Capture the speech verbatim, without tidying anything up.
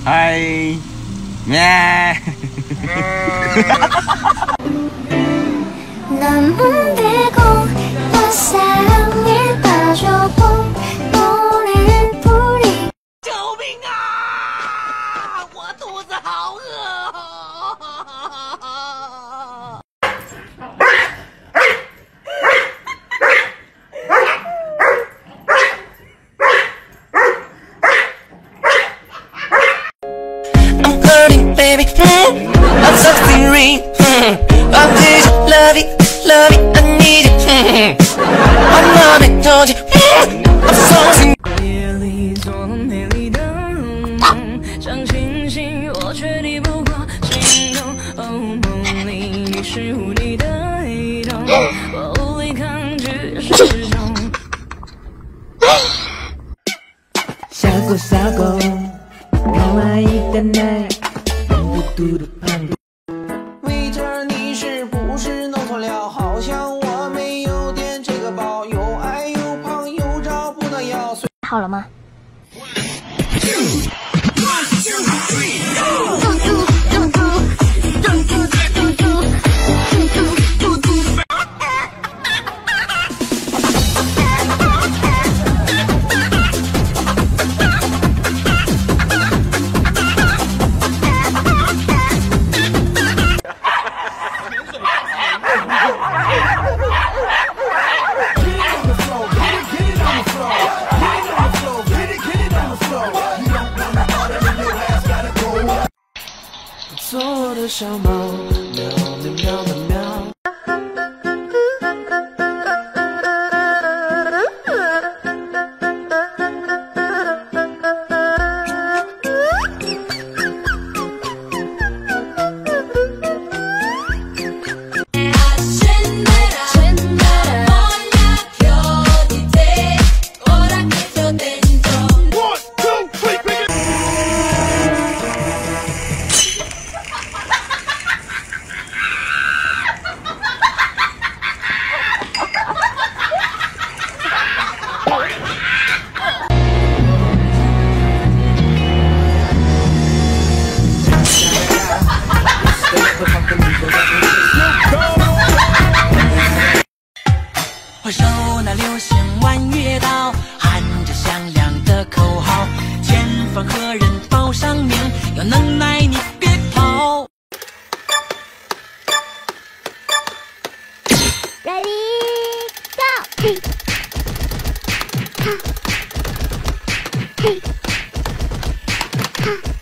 嗨，咩？ 난 문대고 너 사랑에 빠져본 노래를 부리 救命啊！我肚子好饿。 I'm hurting, baby. I'm something real. I need you, love it, love it. I need you. I'm not a told you. I'm something. 夜里做了美丽的梦，想清醒，我却抵不过心动。哦，梦里你是无敌的黑洞，我无力抗拒失重。 小狗，小狗。 可愛いかな嘟嘟的胖子。 Waiter， 你是不是弄错了？好像我没有点这个包，又矮又胖又找不到腰。 好了吗？ 做我的小猫，喵喵喵喵喵。 回首那流星弯月岛，喊着响亮的口号，前方何人报上名？有能耐你别跑。 Ready go！ 嘿，哈，嘿，哈。